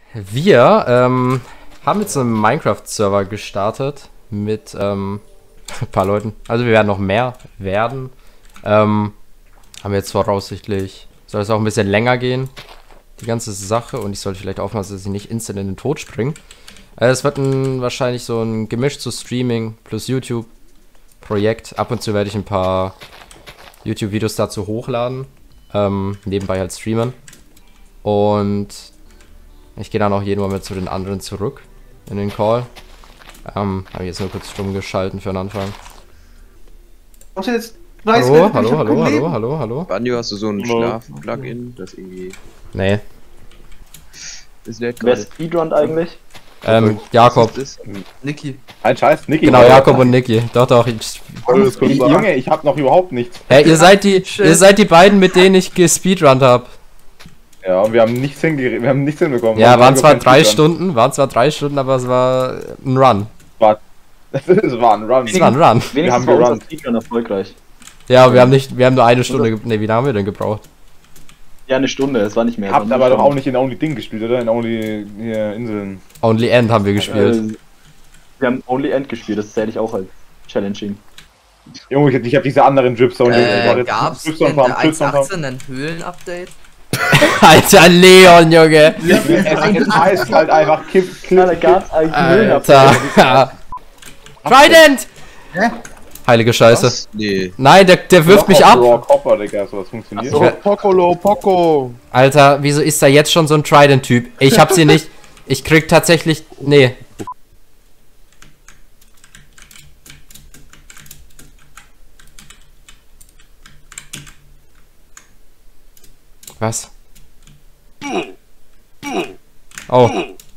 Wir haben jetzt einen Minecraft-Server gestartet mit ein paar Leuten. Also wir werden noch mehr werden. Haben jetzt voraussichtlich, soll es auch ein bisschen länger gehen, die ganze Sache. Und ich sollte vielleicht aufpassen, dass ich nicht instant in den Tod springe. Es wird wahrscheinlich so ein Gemisch zu Streaming plus YouTube-Projekt. Ab und zu werde ich ein paar YouTube-Videos dazu hochladen. Nebenbei halt streamen. Und ich gehe dann auch jeden Moment zu den anderen zurück in den Call. Habe ich jetzt nur kurz stumm geschalten für den Anfang. Hallo. Banjo, hast du so ein Schlaf-Plugin, das irgendwie... Nee. Das lädt Wer gerade. speedrunnt eigentlich? Jakob. Niki. Ein Scheiß, Niki. Genau, Jakob und Niki. Doch. Junge, ich hab noch überhaupt nichts. Hey, ihr seid die beiden, mit denen ich gespeedrunnt habe. Ja, und wir haben nichts hinbekommen. Ja, waren zwar 3 Stunden, aber es war ein Run. Es war ein Run. Es war ein Run. Wenigstens war unser Speedrun erfolgreich. Ja, wir haben nur eine Stunde, wie lange haben wir denn gebraucht? Ja, eine Stunde, es war nicht mehr. Habt aber doch auch nicht in Only Ding gespielt, oder? In Only hier Inseln. Only End haben wir gespielt. Wir haben Only End gespielt, das zähle ich auch als challenging. Junge, ich hab diese anderen Dripzone. Gab's in der 1.18 ein Höhlen-Update? Alter Leon, Junge! Es heißt halt einfach Ja, da gab's eigentlich einen Alter! Trident! Hä? Heilige Scheiße. Was? Nee. Nein, der wirft mich ab! Copper, Digga, sowas funktioniert. Ach so. Poco. Alter, wieso ist da jetzt schon so ein Trident-Typ? Ich hab sie nicht. Ich krieg tatsächlich. Nee. Was? Oh.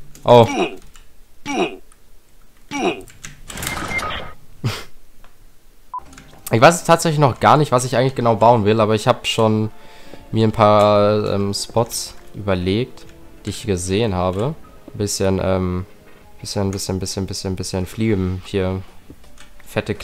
Ich weiß tatsächlich noch gar nicht, was ich eigentlich genau bauen will, aber ich habe schon mir ein paar Spots überlegt, die ich gesehen habe. Bisschen fliegen hier. Fette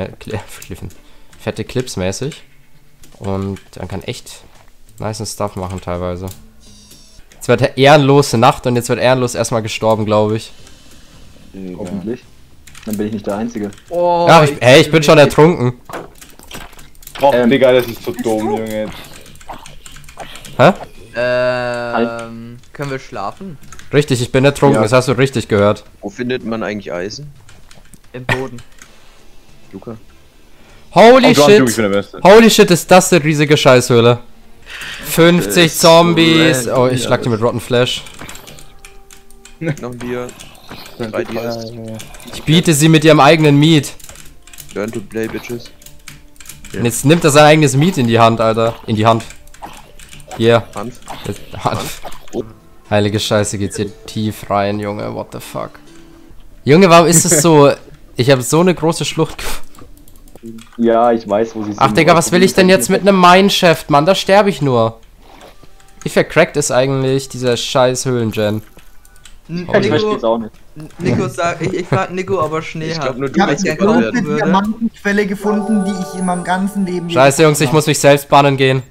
fette Clips mäßig. Und dann kann echt nice Stuff machen teilweise. Jetzt wird eine ehrenlose Nacht und jetzt wird ehrenlos erstmal gestorben, glaube ich. Hoffentlich. Dann bin ich nicht der Einzige. Oh, Ja, ich bin schon ertrunken. Och, Digga, das ist so dumm, Junge. Hä? Können wir schlafen? Richtig, ich bin ertrunken, Ja. das hast du richtig gehört. Wo findet man eigentlich Eisen? Im Boden. Luca? Holy Ich bin shit! der Beste. Holy shit, ist das eine riesige Scheißhöhle. 50 Zombies! Oh, ich schlag die mit Rotten Flash. Noch ein Bier. 3 Dias. Ich biete sie mit ihrem eigenen Meat. Learn to play, bitches. Und jetzt nimmt er sein eigenes Meat in die Hand, Alter. In die Hand. Hier. Hanf. Hanf. Heilige Scheiße, geht's hier tief rein, Junge. What the fuck? Junge, warum ist es so... Ich habe so eine große Schlucht gefunden. Ja, ich weiß, wo sie sind. Ach, Digga, was will ich denn jetzt mit einem Mineshaft, Mann? Da sterbe ich nur. Wie vercrackt ist eigentlich dieser scheiß Höhlengen? Ich versteh's auch nicht. Nico sagt, ich frag Nico, ob er Schnee Ich hat. glaube nur Ich du hab weißt, gern wie man kaufen wird. Eine würde. Diamantenquelle gefunden, die ich in meinem ganzen Leben... Scheiße, Jungs, ich muss mich selbst bannen gehen.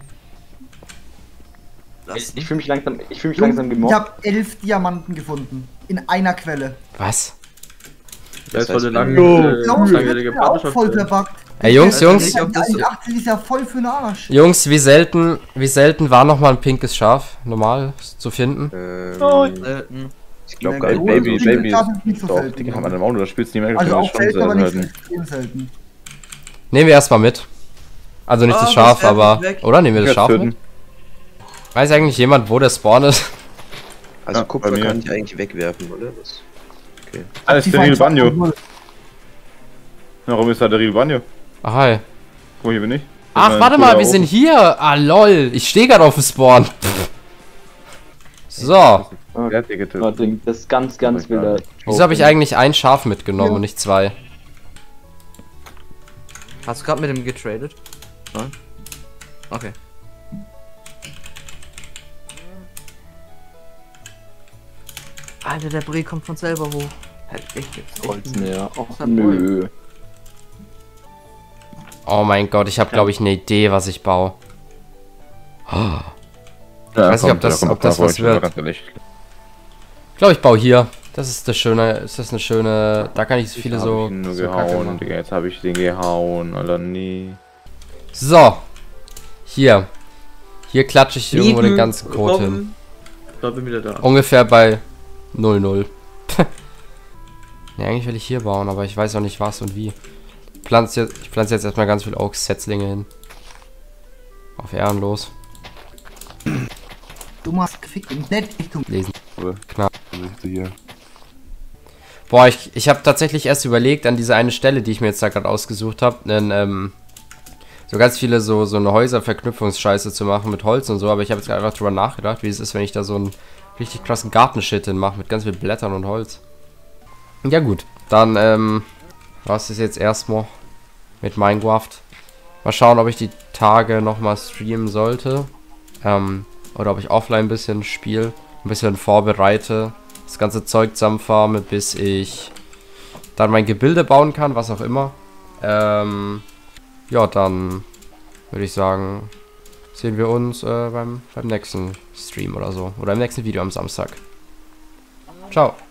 Ich fühle mich langsam gemobbt. Ich habe 11 Diamanten gefunden. In einer Quelle. Was? Das Das war eine Auch langjährige Partnerschaft. voll verbuggt. Ey, Jungs, Nicht, ob das so- Die 18 ist ja voll für den Arsch. Jungs, wie selten war nochmal ein pinkes Schaf normal zu finden? Selten. Ich glaube Ja, gar nicht. gut. Baby Das ist nicht so Doch, selten. Digga, haben wir dann auch nur, da spielst du nicht mehr. Also auch schon selten, aber nicht selten. so selten. Nehmen wir erstmal mit. Also nicht Oh, das Schaf, das werfen aber... wir weg. Oder nehmen wir das Ja, Schaf töten. mit? Weiß eigentlich jemand, wo der Spawn ist? Also Ja, Kupfer bei mir. kann ich eigentlich wegwerfen, oder? Das Alles der Real Banjo. Warum ist da der Real Banjo? Ach, hi. Wo hier bin ich? Ach, warte mal, wir sind hier. Ah, lol. Ich stehe gerade auf dem Spawn. So. Ja, Digga, Ja, das ist ganz wilder. Wieso habe ich eigentlich ein Schaf mitgenommen und nicht 2? Hast du gerade mit dem getradet? Nein? Okay. Alter, der Brie kommt von selber hoch. Halt echt jetzt. Holz näher. Das Och, hat nö. Oh mein Gott, ich habe glaube ich eine Idee, was ich baue. Oh. Ja, weiß nicht, ob das was wird. glaube, ich baue hier. Das ist das Schöne. Ist das eine schöne... Da kann ich so viele Hab so... ich ihn nur so Kacke gehauen, machen. Digga. Jetzt habe ich den gehauen, oder nie. So. Hier. Hier klatsche ich irgendwo den ganzen Code hin. Da bin wieder da. Ungefähr bei 0,0. Ne, eigentlich will ich hier bauen, aber ich weiß auch nicht was und wie. Ich pflanze jetzt erstmal ganz viel Oak-Setzlinge hin. Auf ehrenlos. Du machst gefickt im Bett. Lesen. Knapp. Hier. Boah, ich habe tatsächlich erst überlegt, an diese eine Stelle, die ich mir jetzt da gerade ausgesucht habe, so ganz viele so eine Häuserverknüpfungsscheiße zu machen mit Holz und so, aber ich habe jetzt einfach drüber nachgedacht, wie es ist, wenn ich da so einen richtig krassen Gartenshit hinmache, mit ganz viel Blättern und Holz. Ja gut, dann was ist jetzt erstmal mit Minecraft. Mal schauen, ob ich die Tage nochmal streamen sollte. Oder ob ich offline ein bisschen spiele, ein bisschen vorbereite, das ganze Zeug zusammenfarme, bis ich dann mein Gebilde bauen kann, was auch immer. Ja, dann würde ich sagen, sehen wir uns beim nächsten Stream oder so. Oder im nächsten Video am Samstag. Ciao.